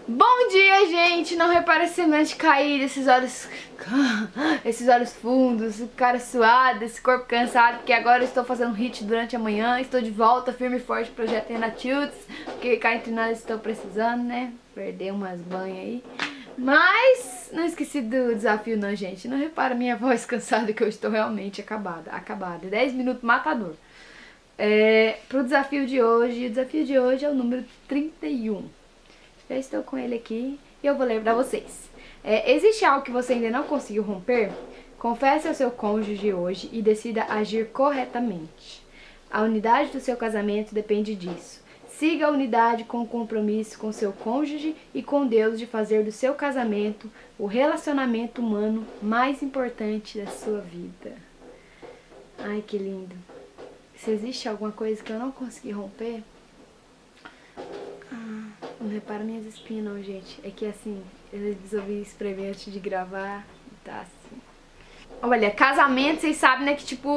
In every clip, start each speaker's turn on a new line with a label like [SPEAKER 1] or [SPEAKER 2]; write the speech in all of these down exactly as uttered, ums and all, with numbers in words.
[SPEAKER 1] Bom dia, gente! Não repara esse semblante caído, esses olhos... Esses olhos fundos, o cara suado, esse corpo cansado, porque agora eu estou fazendo hit durante a manhã, estou de volta, firme e forte, projeto Renatildes, porque cá entre nós estou precisando, né? Perder umas banhas aí. Mas não esqueci do desafio não, gente. Não repara minha voz cansada, que eu estou realmente acabada, acabada. dez minutos matador. É, pro desafio de hoje, o desafio de hoje é o número trinta e um. Já estou com ele aqui e eu vou ler pra vocês. É, existe algo que você ainda não conseguiu romper? Confesse ao seu cônjuge hoje e decida agir corretamente. A unidade do seu casamento depende disso. Siga a unidade com o compromisso com seu cônjuge e com Deus de fazer do seu casamento o relacionamento humano mais importante da sua vida. Ai, que lindo. Se existe alguma coisa que eu não consegui romper... Ah, não repara minhas espinhas não, gente. É que assim, eu resolvi espremer antes de gravar e tá assim. Olha, casamento, vocês sabem, né, que tipo...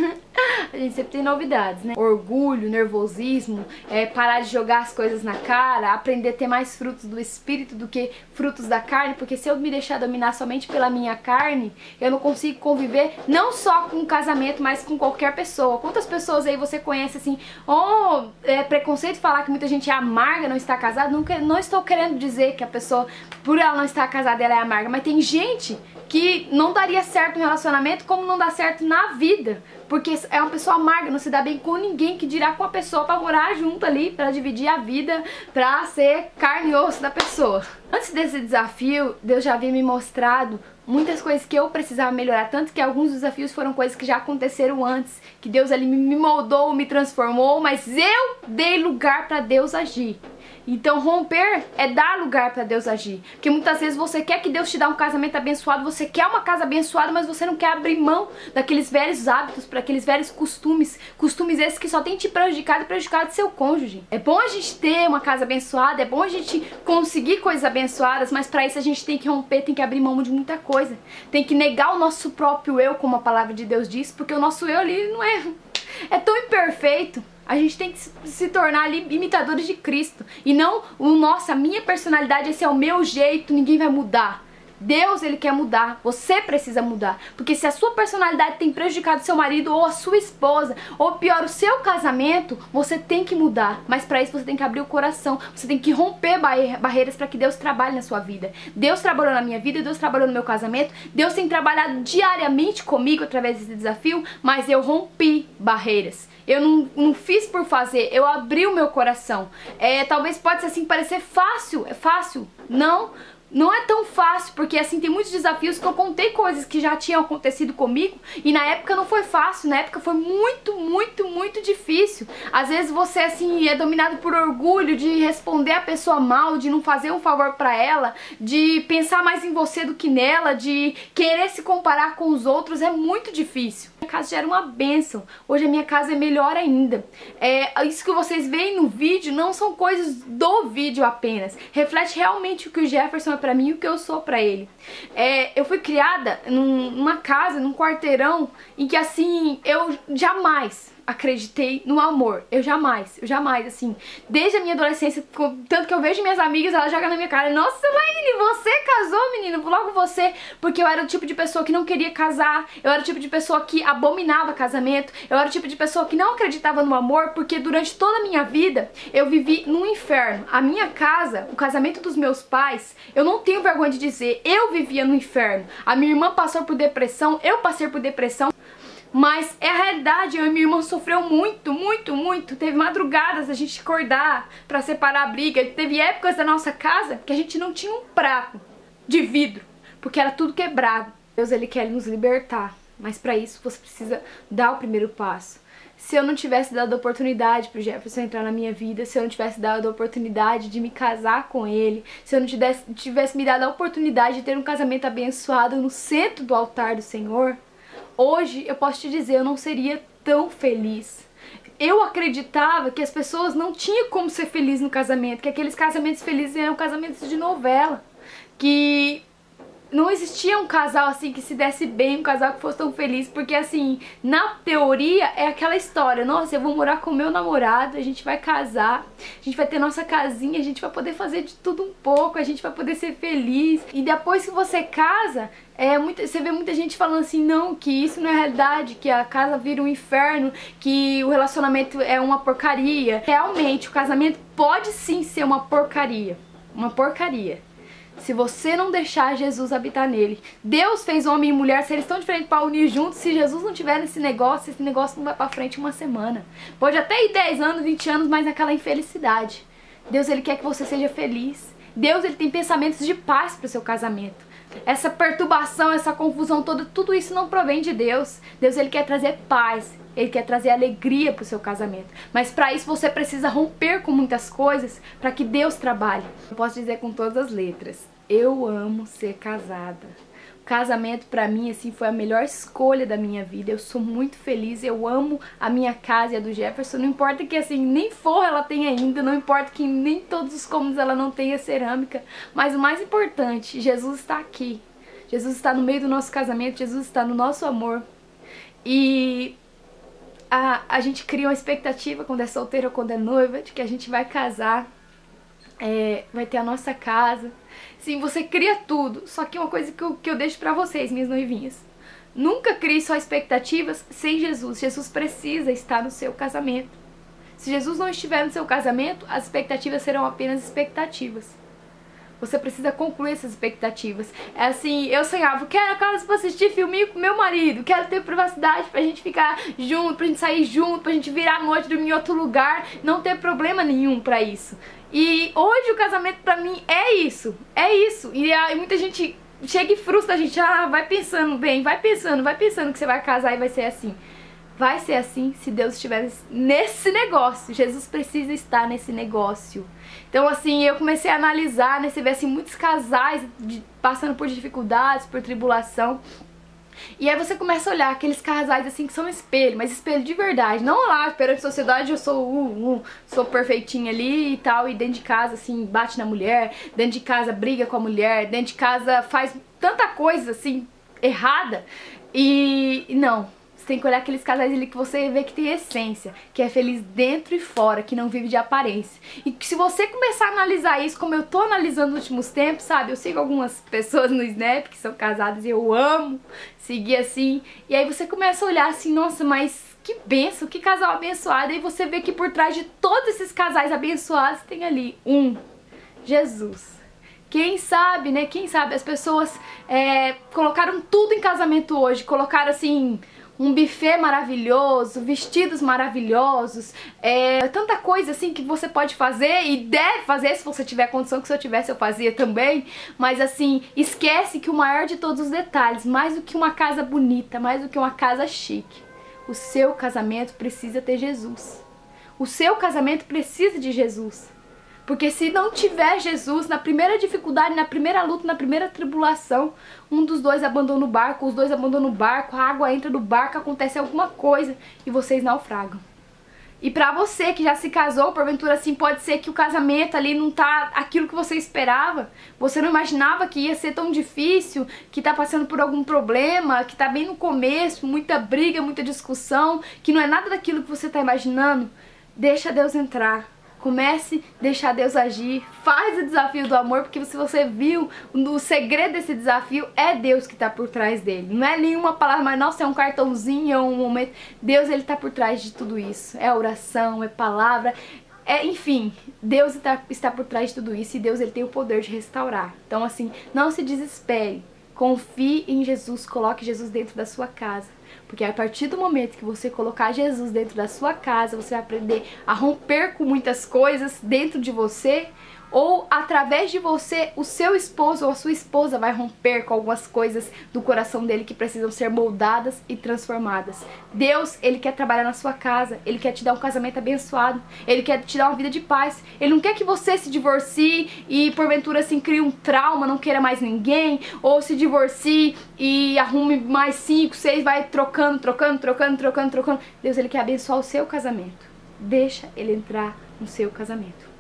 [SPEAKER 1] a gente sempre tem novidades, né? Orgulho, nervosismo, é, parar de jogar as coisas na cara, aprender a ter mais frutos do espírito do que frutos da carne, porque se eu me deixar dominar somente pela minha carne, eu não consigo conviver não só com o casamento, mas com qualquer pessoa. Quantas pessoas aí você conhece assim, oh, é preconceito falar que muita gente é amarga, não está casada? Não, não estou querendo dizer que a pessoa, por ela não estar casada, ela é amarga, mas tem gente que não daria certo no relacionamento como não dá certo na vida, porque é uma pessoa amarga, não se dá bem com ninguém, que dirá com a pessoa pra morar junto ali, pra dividir a vida, pra ser carne e osso da pessoa. Antes desse desafio, Deus já havia me mostrado muitas coisas que eu precisava melhorar, tanto que alguns desafios foram coisas que já aconteceram antes, que Deus ali me moldou, me transformou, mas eu dei lugar pra Deus agir. Então romper é dar lugar para Deus agir. Porque muitas vezes você quer que Deus te dê um casamento abençoado, você quer uma casa abençoada, mas você não quer abrir mão daqueles velhos hábitos, para aqueles velhos costumes. Costumes esses que só tem te prejudicado e prejudicado seu cônjuge. É bom a gente ter uma casa abençoada, é bom a gente conseguir coisas abençoadas, mas para isso a gente tem que romper, tem que abrir mão de muita coisa. Tem que negar o nosso próprio eu, como a palavra de Deus diz, porque o nosso eu ali não é... é tão imperfeito. A gente tem que se tornar ali imitadores de Cristo. E não, o nossa, a minha personalidade, esse é o meu jeito, ninguém vai mudar. Deus, Ele quer mudar, você precisa mudar. Porque se a sua personalidade tem prejudicado seu marido ou a sua esposa, ou pior, o seu casamento, você tem que mudar. Mas para isso você tem que abrir o coração, você tem que romper barreiras para que Deus trabalhe na sua vida. Deus trabalhou na minha vida, Deus trabalhou no meu casamento, Deus tem trabalhado diariamente comigo através desse desafio, mas eu rompi barreiras. Eu não, não fiz por fazer, eu abri o meu coração. É, talvez pode assim parecer fácil, é fácil? Não, não é tão fácil, porque assim tem muitos desafios que eu contei coisas que já tinham acontecido comigo e na época não foi fácil, na época foi muito, muito, muito difícil. Às vezes você assim é dominado por orgulho de responder a pessoa mal, de não fazer um favor pra ela, de pensar mais em você do que nela, de querer se comparar com os outros, é muito difícil. Minha casa já era uma bênção, hoje a minha casa é melhor ainda. É, isso que vocês veem no vídeo não são coisas do vídeo apenas, reflete realmente o que o Jefferson é pra mim e o que eu sou pra ele. É, eu fui criada num, numa casa, num quarteirão, em que assim, eu jamais acreditei no amor. Eu jamais, eu jamais, assim, desde a minha adolescência, tanto que eu vejo minhas amigas, elas jogam na minha cara, nossa, Laine, você casou, menina, logo você, porque eu era o tipo de pessoa que não queria casar, eu era o tipo de pessoa que abominava casamento, eu era o tipo de pessoa que não acreditava no amor, porque durante toda a minha vida, eu vivi num inferno. A minha casa, o casamento dos meus pais, eu não tenho vergonha de dizer, eu vivia no inferno. A minha irmã passou por depressão, eu passei por depressão, mas é a realidade, eu e minha irmã sofreu muito, muito, muito. Teve madrugadas a gente acordar pra separar a briga. Teve épocas da nossa casa que a gente não tinha um prato de vidro, porque era tudo quebrado. Deus, Ele quer nos libertar, mas pra isso você precisa dar o primeiro passo. Se eu não tivesse dado a oportunidade pro Jefferson entrar na minha vida, se eu não tivesse dado a oportunidade de me casar com ele, se eu não tivesse, tivesse me dado a oportunidade de ter um casamento abençoado no centro do altar do Senhor, hoje eu posso te dizer, eu não seria tão feliz. Eu acreditava que as pessoas não tinham como ser felizes no casamento, que aqueles casamentos felizes eram casamentos de novela, que não existia um casal assim que se desse bem, um casal que fosse tão feliz, porque assim, na teoria é aquela história, nossa, eu vou morar com o meu namorado, a gente vai casar, a gente vai ter nossa casinha, a gente vai poder fazer de tudo um pouco, a gente vai poder ser feliz. E depois que você casa, é, muita, você vê muita gente falando assim, não, que isso não é realidade, que a casa vira um inferno, que o relacionamento é uma porcaria. Realmente, o casamento pode sim ser uma porcaria, uma porcaria. Se você não deixar Jesus habitar nele. Deus fez homem e mulher serem tão diferentes para unir juntos. Se Jesus não tiver nesse negócio, esse negócio não vai para frente uma semana. Pode até ir dez anos, vinte anos, mas naquela infelicidade. Deus, ele quer que você seja feliz. Deus, ele tem pensamentos de paz para o seu casamento. Essa perturbação, essa confusão toda, tudo isso não provém de Deus. Deus, ele quer trazer paz. Ele quer trazer alegria para o seu casamento. Mas para isso você precisa romper com muitas coisas para que Deus trabalhe. Eu posso dizer com todas as letras, eu amo ser casada. O casamento para mim assim foi a melhor escolha da minha vida. Eu sou muito feliz, eu amo a minha casa e a do Jefferson. Não importa que assim nem forro ela tenha ainda, não importa que nem todos os cômodos ela não tenha cerâmica. Mas o mais importante, Jesus está aqui. Jesus está no meio do nosso casamento, Jesus está no nosso amor. E A, a gente cria uma expectativa quando é solteira ou quando é noiva de que a gente vai casar, é, vai ter a nossa casa. Sim, você cria tudo, só que uma coisa que eu, que eu deixo pra vocês, minhas noivinhas, nunca crie só expectativas sem Jesus. Jesus precisa estar no seu casamento. Se Jesus não estiver no seu casamento, as expectativas serão apenas expectativas. Você precisa concluir essas expectativas. É assim, eu sonhava, quero a casa pra assistir filminho com meu marido, quero ter privacidade pra gente ficar junto, pra gente sair junto, pra gente virar a noite, dormir em outro lugar, não ter problema nenhum pra isso. E hoje o casamento pra mim é isso, é isso. E aí muita gente chega e frustra a gente, ah, vai pensando bem, vai pensando, vai pensando que você vai casar e vai ser assim. Vai ser assim se Deus estiver nesse negócio. Jesus precisa estar nesse negócio. Então assim, eu comecei a analisar, né? Você vê assim, muitos casais de, passando por dificuldades, por tribulação. E aí você começa a olhar aqueles casais assim que são espelho, mas espelho de verdade. Não lá, perante a sociedade eu sou uh, uh, sou perfeitinha ali e tal. E dentro de casa assim, bate na mulher. Dentro de casa briga com a mulher. Dentro de casa faz tanta coisa assim, errada. E não. Tem que olhar aqueles casais ali que você vê que tem essência, que é feliz dentro e fora, que não vive de aparência. E que se você começar a analisar isso, como eu tô analisando nos últimos tempos, sabe? Eu sigo algumas pessoas no Snap que são casadas e eu amo seguir assim. E aí você começa a olhar assim, nossa, mas que bênção, que casal abençoado. E você vê que por trás de todos esses casais abençoados tem ali um, Jesus. Quem sabe, né? Quem sabe as pessoas é, colocaram tudo em casamento hoje, colocaram assim um buffet maravilhoso, vestidos maravilhosos, é, tanta coisa assim que você pode fazer e deve fazer se você tiver condição, que se eu tivesse eu fazia também, mas assim, esquece que o maior de todos os detalhes, mais do que uma casa bonita, mais do que uma casa chique, o seu casamento precisa ter Jesus. O seu casamento precisa de Jesus. Porque se não tiver Jesus, na primeira dificuldade, na primeira luta, na primeira tribulação, um dos dois abandona o barco, os dois abandonam o barco, a água entra no barco, acontece alguma coisa e vocês naufragam. E pra você que já se casou, porventura assim, pode ser que o casamento ali não tá aquilo que você esperava. Você não imaginava que ia ser tão difícil, que tá passando por algum problema, que tá bem no começo, muita briga, muita discussão, que não é nada daquilo que você tá imaginando. Deixa Deus entrar. Comece a deixar Deus agir, faz o desafio do amor, porque se você viu, o segredo desse desafio é Deus que está por trás dele. Não é nenhuma palavra, mas nossa, é um cartãozinho, é um momento. Deus, ele está por trás de tudo isso. É oração, é palavra, é, enfim, Deus está, está por trás de tudo isso e Deus, ele tem o poder de restaurar. Então assim, não se desespere, confie em Jesus, coloque Jesus dentro da sua casa. Porque a partir do momento que você colocar Jesus dentro da sua casa, você vai aprender a romper com muitas coisas dentro de você, ou através de você, o seu esposo ou a sua esposa vai romper com algumas coisas do coração dele que precisam ser moldadas e transformadas. Deus, ele quer trabalhar na sua casa, ele quer te dar um casamento abençoado, ele quer te dar uma vida de paz, ele não quer que você se divorcie e porventura assim crie um trauma, não queira mais ninguém, ou se divorcie e arrume mais cinco, seis, vai trocando, trocando, trocando, trocando, trocando. Deus, ele quer abençoar o seu casamento. Deixa ele entrar no seu casamento.